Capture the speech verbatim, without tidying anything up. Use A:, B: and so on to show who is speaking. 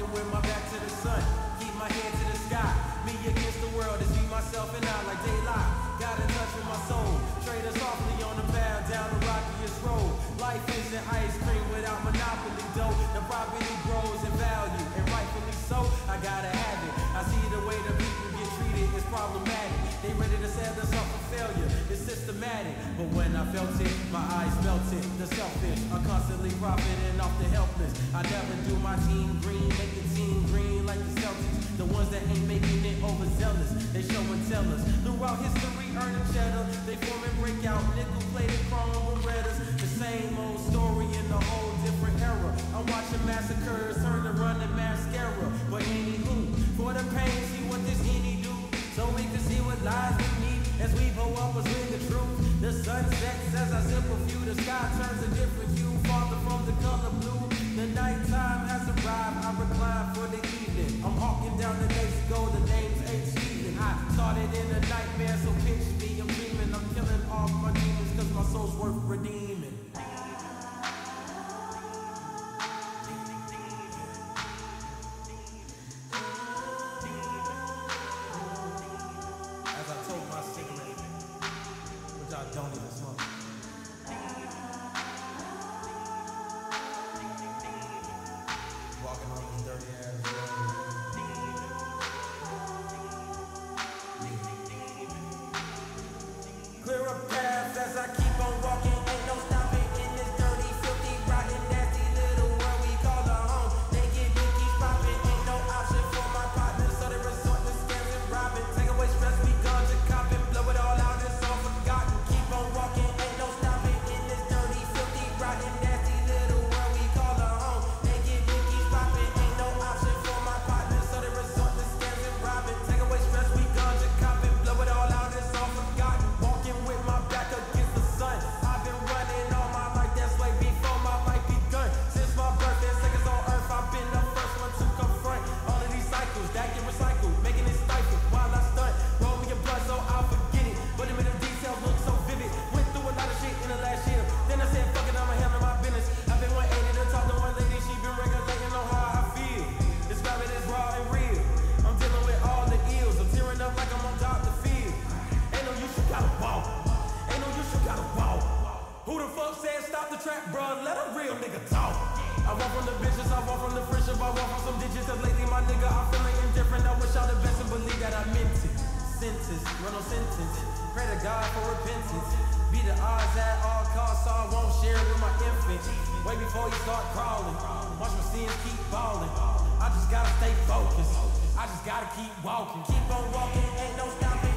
A: walking with my back to the sun, keep my head to the sky. Me against the world, it's me, myself, and I like daylight. Got in touch with my soul, trade us softly on the path down the rockiest road. Life isn't ice cream without monopoly dough. The property grows in value, and rightfully so. I gotta have it. I see the way the people get treated is problematic. They ready to set us up for failure, it's systematic. But when I felt it, my eyes melted. The selfish are constantly profiting off the helpless. I never do my team green, make the team green like the Celtics. The ones that ain't making it overzealous, they show and tell us. Throughout history, earning cheddar, they form and break out nickel-plated chrome Berettas. The same old story in a whole different era. I'm watching massacres turn to running mascara. But anywho, for the pain, see what this any do, so we can see what lies beneath as we blow up us with the truth. The sun sets as I sip a few, the sky turns a different hue, farther from the color blue. The nighttime has arrived, I recline for the evening. I'm walking down the next go, the name's ain't Steven. I started in a nightmare, so pitch me, I'm dreaming. I'm killing all my demons, cause my soul's worth redeeming. As I told my cigarette, which I don't even smoke. Walking on this dirty ass road. Clear a path as I keep on walking. Ain't no stopping in this dirty, filthy, rotten, nasty little world we call a home. Naked Mickey's popping, ain't no option for my partners, so they resort to scams and robbing. Take away stress, we ganja copping, blow it all out, it's all forgotten. Keep on walking, ain't no stopping in this dirty, filthy, rotten, nasty little world we call a home. Naked Mickey's popping, ain't no option for my partners, so they resort to scams and robbing. Take away stress, we ganja copping, blow it all out, it's all forgotten. Walking with my back against the sun, I've been running all my life, that's way before my life begun. Since my birth, and seconds on earth, I've been the first one to confront all of these cycles that get recycled, making it stifle while I stunt. Roll me a blood so I'll forget it, but it made the details look so vivid. Went through a lot of shit in the last year, then I said fuck it, I'ma handle my business. I've been one eighty to talk to one lady, she been regulating on how I feel. Describe it as raw and real, I'm dealing with all the ills, I'm tearing up like I'm on Doctor Field. Ain't no use, you gotta walk, ain't no use, you gotta walk. Who the fuck said stop the track, bruh, let a real nigga talk. I walk from the bitches, I walk from the friendship, I walk from some digits, cause lately my nigga, I'm feeling indifferent. I wish y'all the best and believe that I meant it. Sentence, run no sentence, pray to God for repentance. Be the odds at all costs, so I won't share it with my infant. Way before you start crawling, watch my sins keep falling. I just gotta stay focused, I just gotta keep walking. Keep on walking, ain't no stopping.